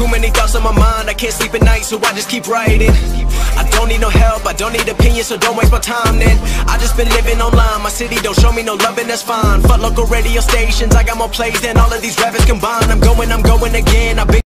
Too many thoughts on my mind, I can't sleep at night, so I just keep writing. I don't need no help, I don't need opinions, so don't waste my time then. I just been living online, my city don't show me no love and that's fine. Fuck local radio stations, I got more plays than all of these rappers combined. I'm going again, I've been